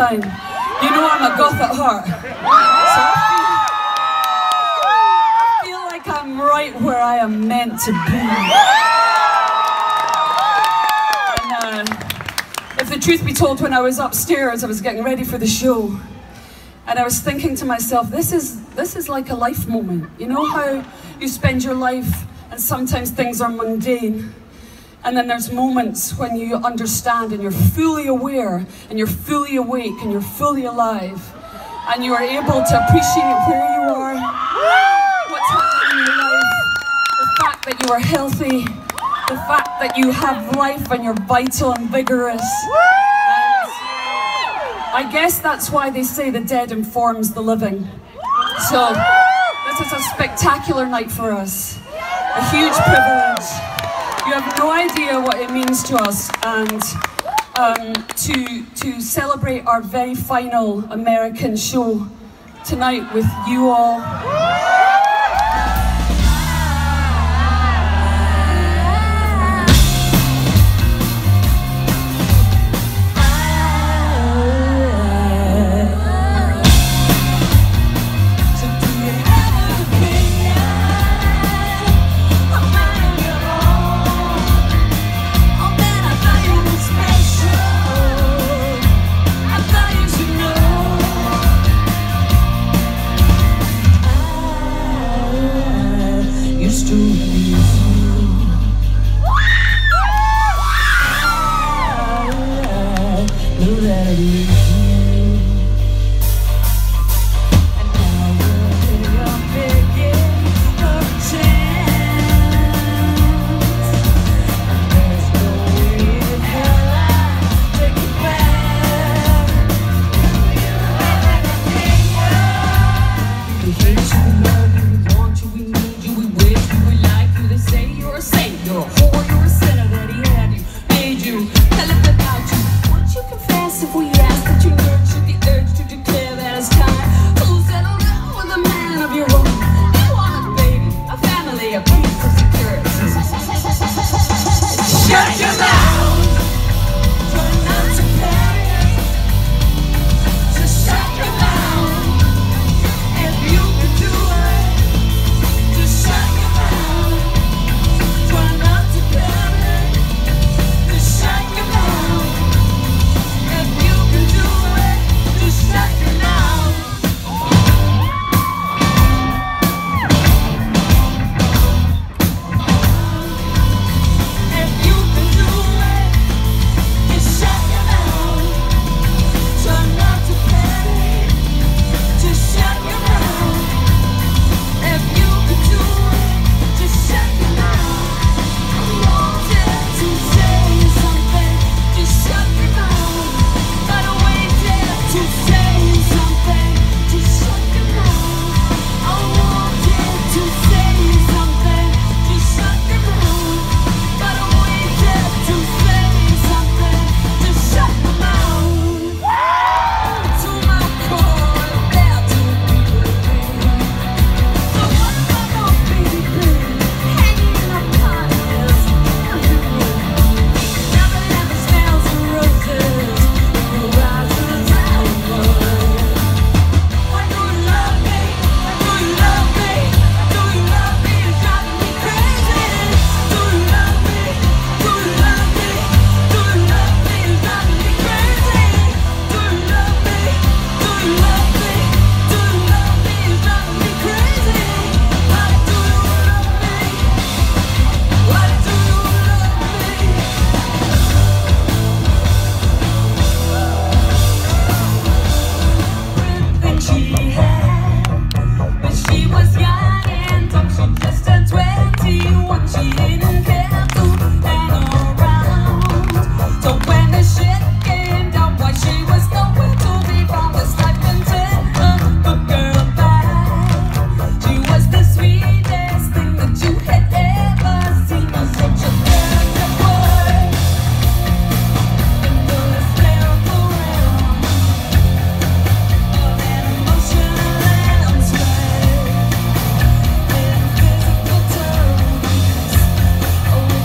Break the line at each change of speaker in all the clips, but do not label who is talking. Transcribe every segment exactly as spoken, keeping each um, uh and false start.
shine. You know I'm a goth at heart. So I feel, I feel like I'm right where I am meant to be. And uh, if the truth be told, when I was upstairs, I was getting ready for the show. And I was thinking to myself, this is, this is like a life moment. You know how you spend your life and sometimes things are mundane. And then there's moments when you understand and you're fully aware and you're fully awake and you're fully alive. And you are able to appreciate where you are, what's happening in your life, the fact that you are healthy, the fact that you have life and you're vital and vigorous. I guess that's why they say the dead informs the living. So, this is a spectacular night for us. A huge privilege. You have no idea what it means to us. And um, to, to celebrate our very final American show tonight with you all.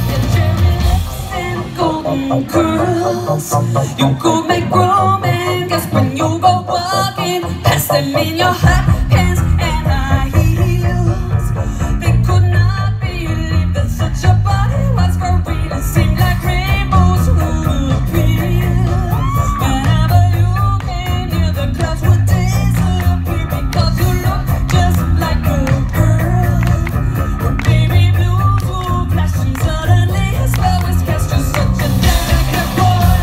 girls. You could make romance.
guess when you go walking past them in your hot pants and high heels, they could not believe that such a body was for real. It seemed like rainbows would appear whenever you came near. The clouds would disappear because you look just like a girl. When baby blues will flash and suddenly a spell was cast. You're such a delicate boy.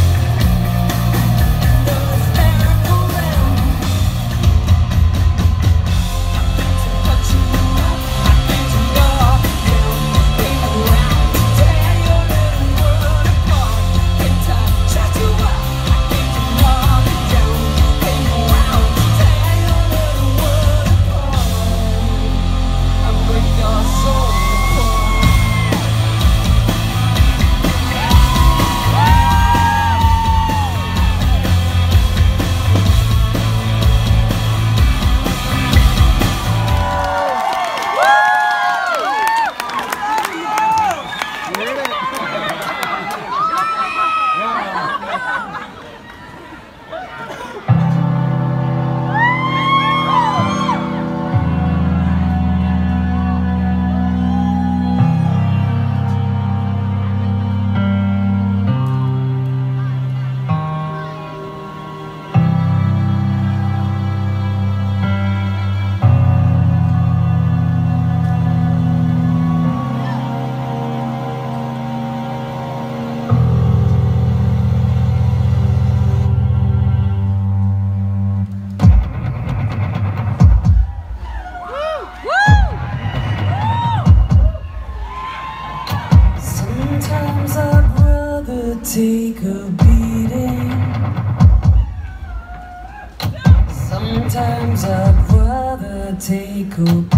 The hysterical realm. To touch you up, I came to knock you down. Came around to tear your little world apart. Came to shut you up, I came to knock you down. Came around to tear your little world apart. And break your soul apart. Sometimes I'd rather take a beating. Sometimes I'd rather take a